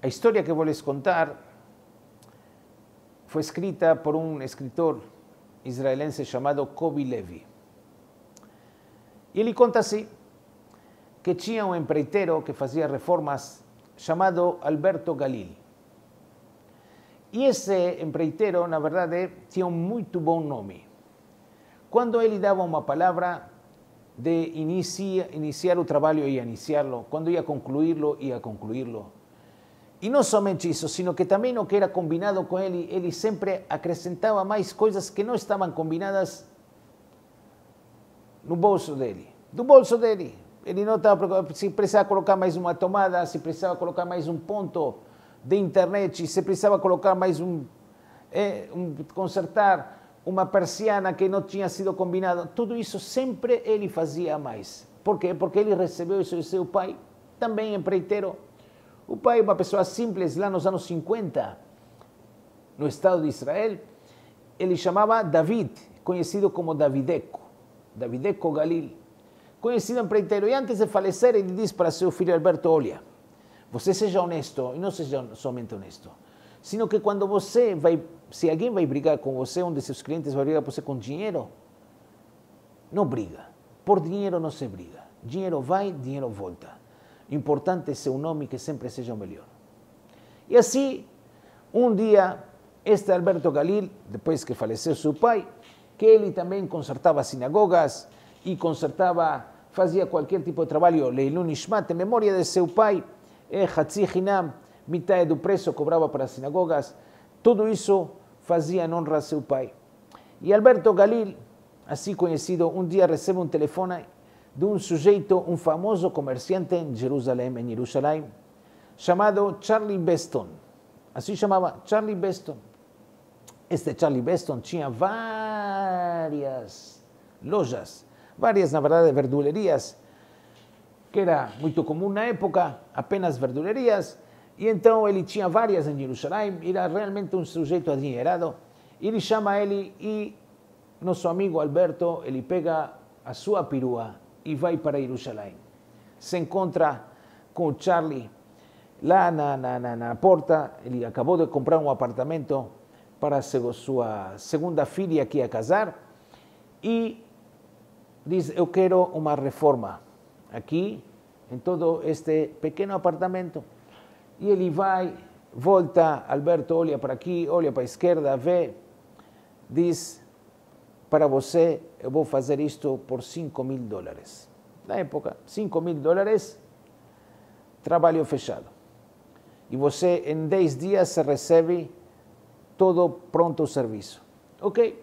A história que vou lhes contar foi escrita por um escritor israelense chamado Kobi Levi. E ele conta assim, que tinha um empreiteiro que fazia reformas chamado Alberto Galil. E esse empreiteiro, na verdade, tinha um muito bom nome. Quando ele dava uma palavra de iniciar o trabalho, ia iniciá-lo. Quando ia concluí-lo, ia concluí-lo. E não somente isso, sino que também o que era combinado com ele, ele sempre acrescentava mais coisas que não estavam combinadas no bolso dele. Do bolso dele. Ele não estava preocupado se precisava colocar mais uma tomada, se precisava colocar mais um ponto de internet, se precisava colocar mais consertar uma persiana que não tinha sido combinado. Tudo isso sempre ele fazia mais. Por quê? Porque ele recebeu isso de seu pai, também empreiteiro. O pai, uma pessoa simples, lá nos anos 50, no Estado de Israel, ele chamava David, conhecido como Davideco Galil, conhecido empreiteiro. E antes de falecer, ele disse para seu filho Alberto, olha, você seja honesto, e não seja somente honesto, sino que quando você vai, se alguém vai brigar com você, um de seus clientes vai brigar com você com dinheiro, não briga. Por dinheiro não se briga. Dinheiro vai, dinheiro volta. Importante é seu nome, que sempre seja o melhor. E assim, um dia, este Alberto Galil, depois que faleceu seu pai, que ele também consertava sinagogas e consertava, fazia qualquer tipo de trabalho, Leilun Ishmat, em memória de seu pai, Hatzi Hinam, metade do preço cobrava para as sinagogas, tudo isso fazia em honra a seu pai. E Alberto Galil, assim conhecido, um dia recebe um telefone de um sujeito, um famoso comerciante em Jerusalém, chamado Charlie Beston. Assim chamava, Charlie Beston. Este Charlie Beston tinha várias lojas, várias, na verdade, verdurerias, que era muito comum na época, apenas verdurerias, e então ele tinha várias em Jerusalém, era realmente um sujeito adinheirado. Ele chama ele e nosso amigo Alberto, ele pega a sua perua e vai para Jerusalém. Se encontra com o Charlie lá na porta, ele acabou de comprar um apartamento para sua segunda filha que ia casar e diz, eu quero uma reforma aqui, em todo este pequeno apartamento. E ele vai, volta, Alberto olha para aqui, olha para a esquerda, vê, diz, para você, eu vou fazer isto por $5.000. Na época, $5.000, trabalho fechado. E você, em 10 dias, se recebe todo pronto o serviço. Ok?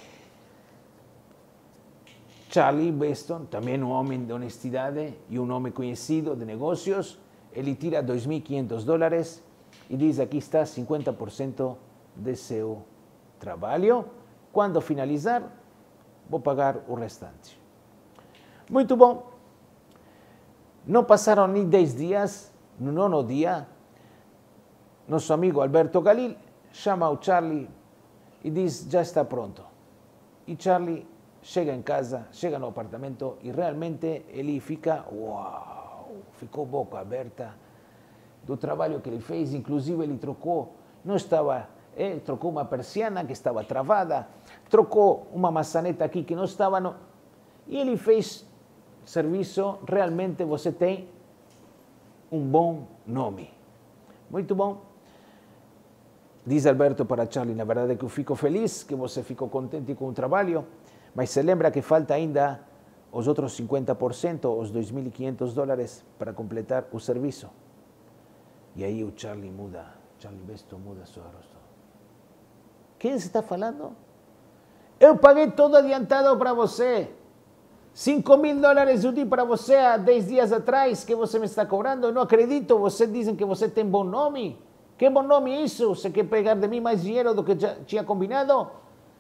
Charlie Beston, também um homem de honestidade e um homem conhecido de negócios, ele tira $2.500 e diz, aqui está 50% de seu trabalho. Quando finalizar, vou pagar o restante. Muito bom. Não passaram nem 10 dias, no 9º dia, nosso amigo Alberto Galil chama o Charlie e diz, já está pronto. E Charlie chega em casa, chega no apartamento e realmente ele fica, uau, ficou boca aberta do trabalho que ele fez. Inclusive ele trocou, não estava, trocou uma persiana que estava travada, trocou uma maçaneta aqui que não estava, e ele fez serviço. Realmente você tem um bom nome. Muito bom. Diz Alberto para Charlie, na verdade que eu fico feliz, que você ficou contente com o trabalho, mas se lembra que falta ainda os outros 50%, os $2.500 para completar o serviço. E aí o Charlie Beston muda seu rosto. Quem está falando? Eu paguei todo adiantado para você. $5.000 eu di para você há 10 dias atrás, que você me está cobrando. Eu não acredito, vocês dizem que você tem bom nome. Que bom nome isso? Você quer pegar de mim mais dinheiro do que já tinha combinado?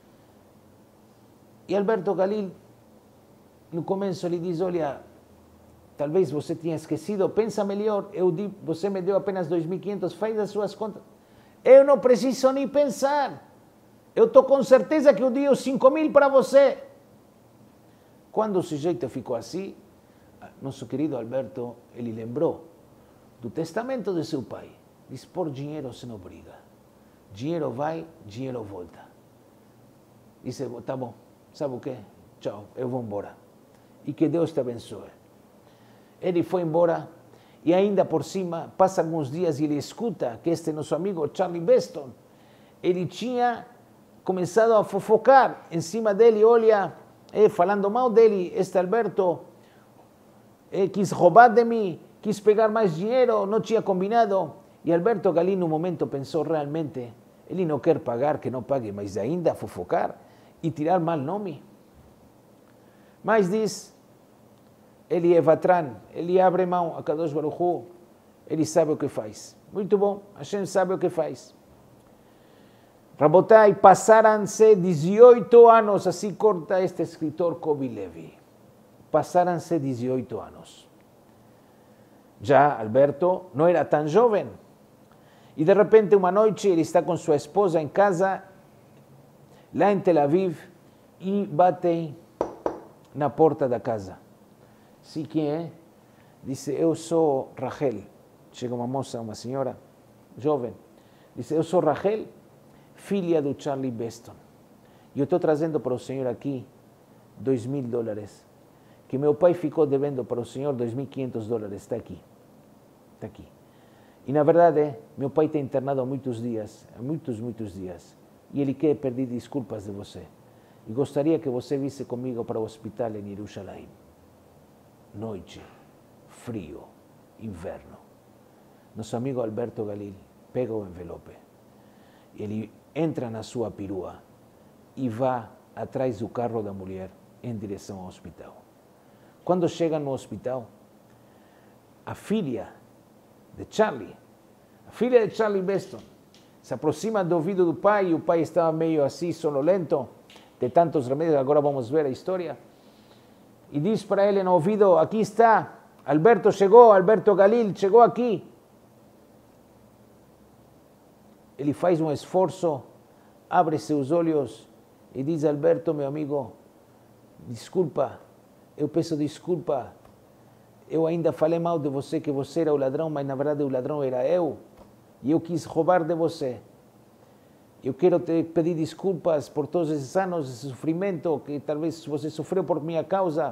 E Alberto Galil, no começo, ele diz, olha, talvez você tenha esquecido, pensa melhor, você me deu apenas $2.500, faz as suas contas. Eu não preciso nem pensar. Eu estou com certeza que eu dei os 5.000 para você. Quando o sujeito ficou assim, nosso querido Alberto, ele lembrou do testamento de seu pai. Diz, por dinheiro você não briga. Dinheiro vai, dinheiro volta. Disse, tá bom, sabe o quê? Tchau, eu vou embora. E que Deus te abençoe. Ele foi embora e ainda por cima, passa alguns dias e ele escuta que este nosso amigo Charlie Beston, ele tinha começado a fofocar em cima dele, olha, falando mal dele, este Alberto quis roubar de mim, quis pegar mais dinheiro, não tinha combinado. E Alberto Galil, no momento, pensou realmente, ele não quer pagar, que não pague, mas ainda fofocar e tirar mal nome. Mas diz, ele é vatran, ele abre mão a Kadosh Baruch Hu, ele sabe o que faz. Muito bom, Hashem sabe o que faz. Rabotai, passaram-se 18 anos, assim corta este escritor Kobi Levi. Passaram-se 18 anos. Já Alberto não era tão jovem. E de repente, uma noite, ele está com sua esposa em casa, lá em Tel Aviv, e batem na porta da casa. Sim, quem é? Diz, eu sou Rachel. Chega uma moça, uma senhora jovem. Diz, eu sou Rachel, filha do Charlie Beston. E eu estou trazendo para o senhor aqui $2.000, que meu pai ficou devendo para o senhor $2.500. Está aqui. Está aqui. E na verdade, meu pai está internado há muitos dias, muitos dias. E ele quer pedir desculpas de você. E gostaria que você visse comigo para o hospital em Jerusalém. Noite, frio, inverno. Nosso amigo Alberto Galil pega o envelope. Ele entra na sua perua e vai atrás do carro da mulher em direção ao hospital. Quando chega no hospital, a filha de Charlie Beston, se aproxima do ouvido do pai, e o pai estava meio assim, sonolento, de tantos remédios, agora vamos ver a história, e diz para ele no ouvido, aqui está, Alberto chegou, Alberto Galil chegou aqui. Ele faz um esforço, abre seus olhos e diz, Alberto, meu amigo, desculpa, eu peço desculpa, eu ainda falei mal de você, que você era o ladrão, mas na verdade o ladrão era eu, e eu quis roubar de você. Eu quero te pedir desculpas por todos esses anos de sofrimento que talvez você sofreu por minha causa.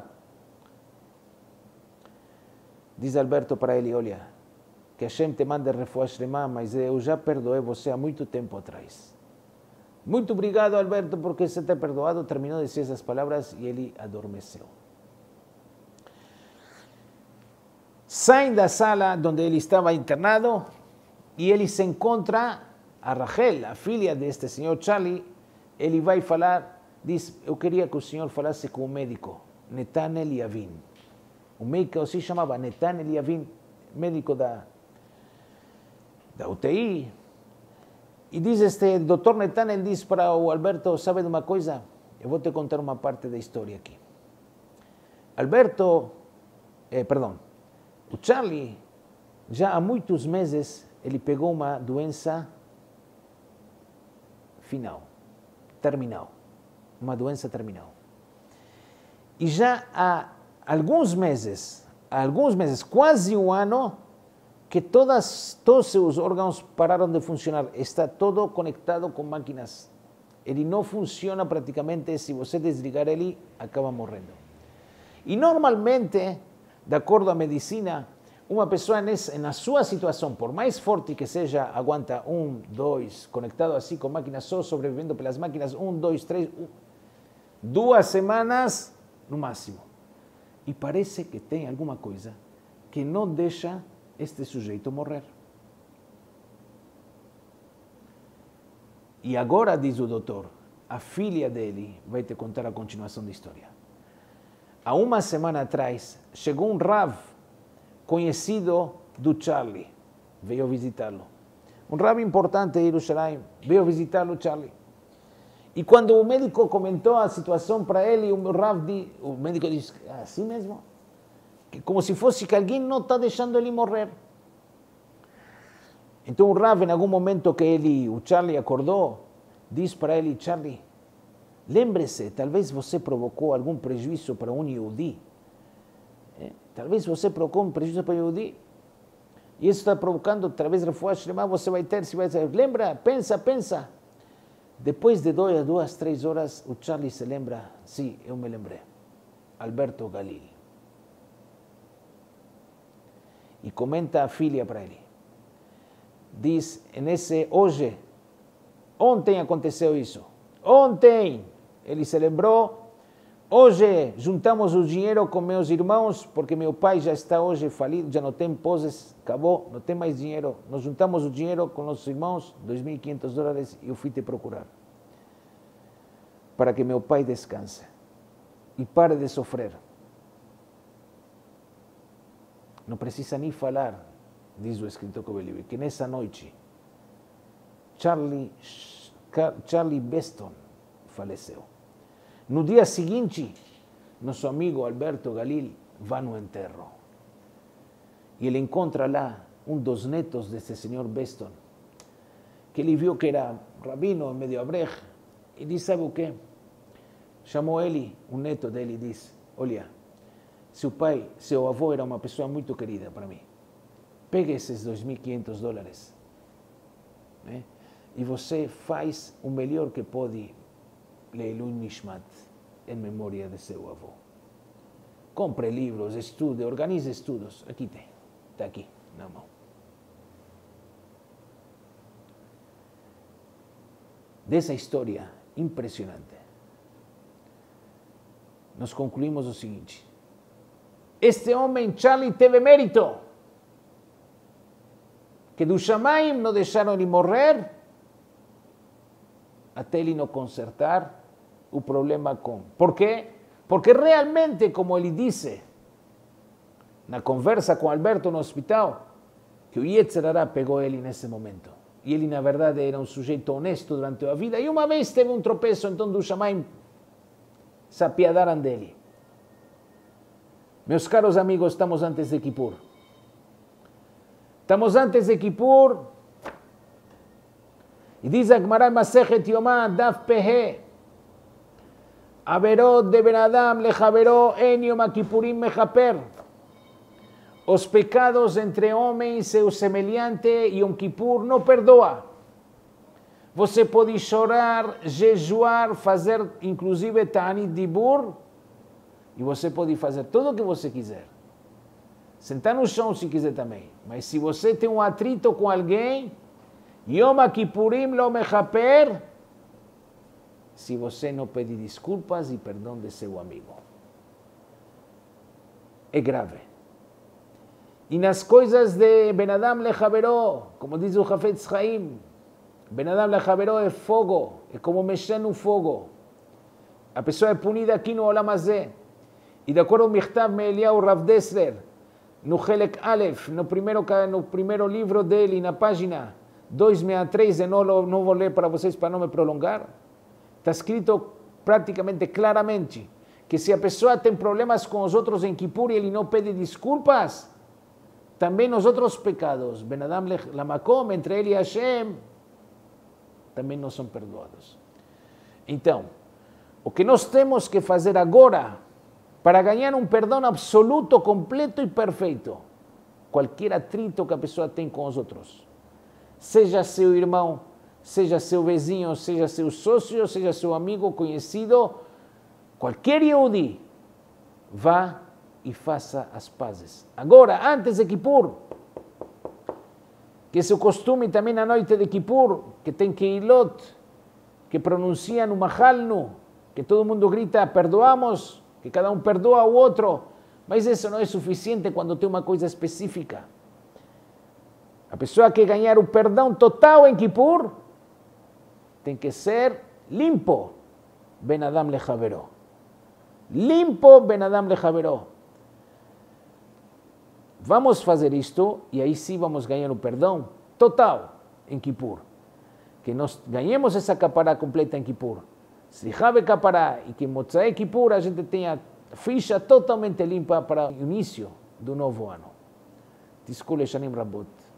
Diz Alberto para ele, olha, que Hashem te mande refuah shlema, mas eu já perdoei você há muito tempo atrás. Muito obrigado, Alberto, porque você te perdoado. Terminou de dizer essas palavras e ele adormeceu. Saem da sala onde ele estava internado e ele se encontra a Rachel, a filha deste senhor Charlie. Ele vai falar, diz, eu queria que o senhor falasse com o médico, Netanel Yavin. O médico se chamava Netanel Yavin, médico da UTI. E diz este doutor Netanel, diz para o Alberto, sabe de uma coisa? Eu vou te contar uma parte da história aqui. O Charlie, já há muitos meses, ele pegou uma doença terminal. Uma doença terminal. E já há alguns meses, quase um ano, que todos seus órgãos pararam de funcionar. Está todo conectado com máquinas. Ele não funciona praticamente. Se você desligar ele, acaba morrendo. E normalmente, de acordo à medicina, uma pessoa na sua situação, por mais forte que seja, aguanta 1, 2, conectado assim com máquinas, só sobrevivendo pelas máquinas, 1, 2, 3, 2 semanas no máximo. E parece que tem alguma coisa que não deixa este sujeito morrer. E agora, diz o doutor, a filha dele vai te contar a continuação da história. Há uma semana atrás, chegou um Rav conhecido do Charlie, veio visitá-lo. Um Rav importante de Jerusalém, veio visitá-lo, Charlie. E quando o médico comentou a situação para ele, o médico disse, assim mesmo? Como se fosse que alguém não está deixando ele morrer. Então o Rav, em algum momento que o Charlie acordou, diz para ele, Charlie, lembre-se, talvez você provocou algum prejuízo para um Yehudi. Talvez você provocou um prejuízo para o Yehudi. E isso está provocando, através da refuá shlema, você vai ter, lembra, pensa. Depois de 2, 3 horas, o Charlie se lembra, sim, eu me lembrei, Alberto Galil. E comenta a filha para ele. Diz, hoje, ontem aconteceu isso. Ontem, ele se lembrou. Hoje, juntamos o dinheiro com meus irmãos, porque meu pai já está hoje falido, já não tem poses, acabou, não tem mais dinheiro. Nós juntamos o dinheiro com nossos irmãos, $2.500, e eu fui te procurar. Para que meu pai descanse e pare de sofrer. Não precisa nem falar, diz o escritor Kobe, que nessa noite, Charlie Beston faleceu. No dia seguinte, nosso amigo Alberto Galil vai no enterro. E ele encontra lá dos netos desse senhor Beston, que ele viu que era rabino, medio abrej, e diz, sabe o quê? Chamou ele, neto dele, e diz, olha, seu avô era uma pessoa muito querida para mim. Pegue esses $2.500, né? E você faz o melhor que pode, Leilun Nishmat, em memória de seu avô. Compre livros, estude, organize estudos. Aqui tem, está aqui na mão. Dessa história impressionante, nós concluímos o seguinte: este homem, Charlie, teve mérito, que do Shamaim não deixaram ele morrer, até ele não consertar o problema com. Por quê? Porque realmente, como ele disse na conversa com Alberto no hospital, que o Yetzer Hara pegou ele nesse momento. E ele, na verdade, era sujeito honesto durante a vida. E uma vez teve tropeço, então do Shamaim se apiadaram dele. Meus caros amigos, estamos antes de Kippur. Estamos antes de Kippur. E diz a Gemara Masechet Yomá, Daf Pehe, Averot de Ben Adam lejaveró en Yom Kippurim mechaper. Os pecados entre homem e seu semelhante, Yom Kippur não perdoa. Você pode chorar, jejuar, fazer inclusive Ta'anit Dibur, e você pode fazer tudo o que você quiser. Sentar no chão se quiser também. Mas se você tem atrito com alguém, Yom Kippurim lo mechaper, se você não pedir desculpas e perdão de seu amigo. É grave. E nas coisas de Ben Adam lechaveró, como diz o Hafetz Chaim, Ben Adam lechaveró é fogo, é como mexer no fogo. A pessoa é punida aqui no Olam Hazé. E de acordo com o Michtav Me'Eliyahu Rav Dessler, no Helek Aleph, no primeiro livro dele, na página 263, eu não vou ler para vocês para não me prolongar, está escrito praticamente claramente que se a pessoa tem problemas com os outros em Kippur e ele não pede desculpas, também os outros pecados, Ben Adam Lamakom, entre ele e Hashem, também não são perdoados. Então, o que nós temos que fazer agora para ganhar perdão absoluto, completo e perfeito, qualquer atrito que a pessoa tem com os outros, seja seu irmão, seja seu vizinho, seja seu sócio, seja seu amigo, conhecido, qualquer Yehudi, vá e faça as pazes. Agora, antes de Kippur, que esse é o costume também na noite de Kippur, que tem Keilot, que pronuncia no Mahalnu, que todo mundo grita, perdoamos, que cada perdoa o outro, mas isso não é suficiente quando tem uma coisa específica. A pessoa que ganhar o perdão total em Kippur tem que ser limpo, Ben Adam lechaveró. Limpo, Ben Adam lechaveró. Vamos fazer isto e aí sim vamos ganhar o perdão total em Kippur. Que nós ganhemos essa capará completa em Kippur. Slichá vecapará, e que em Motzai Kippur a gente tenha a ficha totalmente limpa para o início do novo ano. Tizku leshanim rabot.